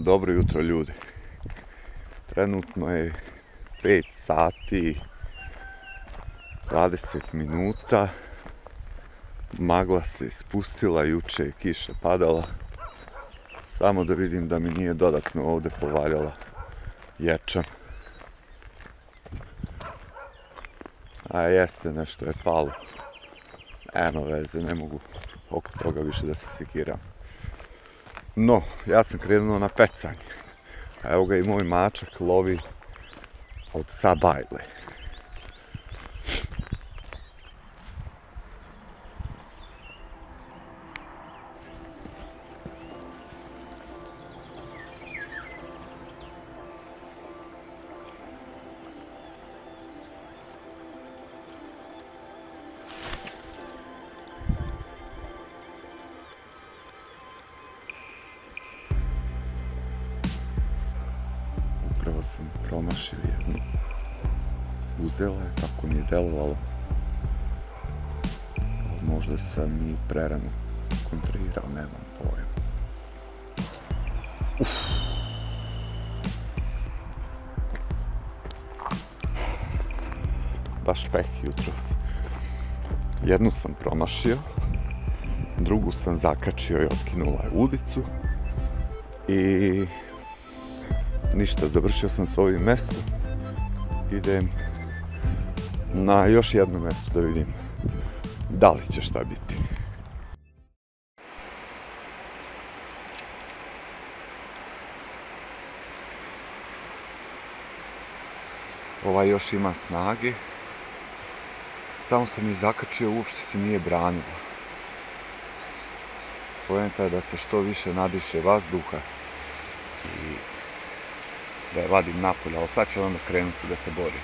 Dobro jutro ljudi. Trenutno je 5 sati 20 minuta. Magla se spustila, juče je kiša padala. Samo da vidim da mi nije dodatno ovdje povaljala ječam. A jeste, nešto je palo. Nema veze, ne mogu oko toga više da se sekiram. No, ja sam krenuo na pecanje. Evo ga i moj mačak lovi od sabajle. Upravo sam promašio jednu. Uzela je, tako mi je delovalo. Možda sam i prerano kontrirao, nemam pojma. Baš peh jutros. Jednu sam promašio, drugu sam zakačio i otkinula je udicu. I ništa, završio sam s ovim mestom. Idem na još jedno mesto da vidim da li će šta biti. Ovaj još ima snage. Samo sam ih zakačio, uopšte se nije branila. Poenta je da se što više nadiše vazduha i da je vadim napolje, ali sad ću onda krenuti da se borim.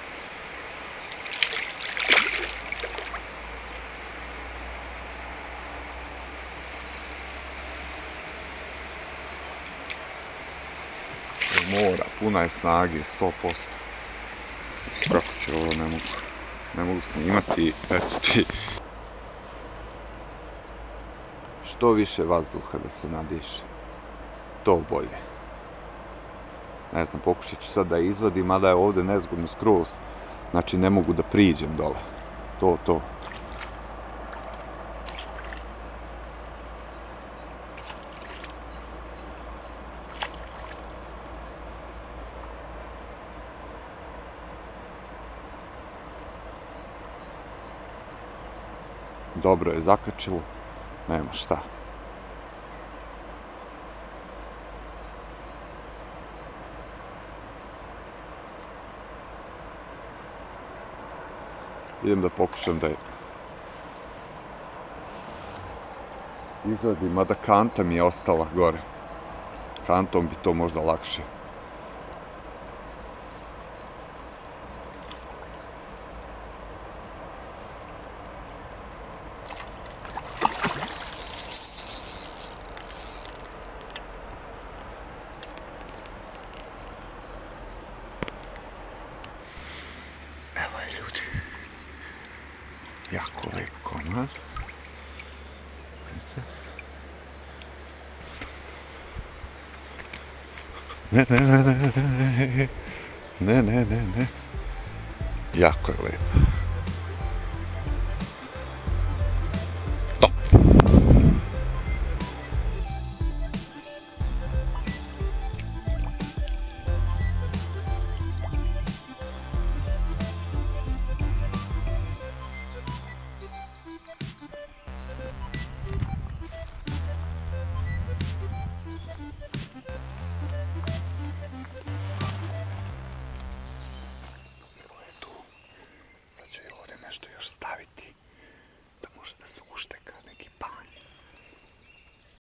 Mora, puna je snage, 100%. Kako ću ovo, ne mogu snimati, reci ti. Što više vazduha da se nadiše, to bolje. Ne znam, pokušat ću sad da izvadim, mada je ovdje nezgodno skroz. Znači ne mogu da priđem dole. To. Dobro je zakačilo, nema šta. Idem da pokušam da je izvadim, mada kanta mi je ostala gore. Kantom bi to možda lakše. Evo je ljudi. Jako lep komad. Ne. Jako je lep.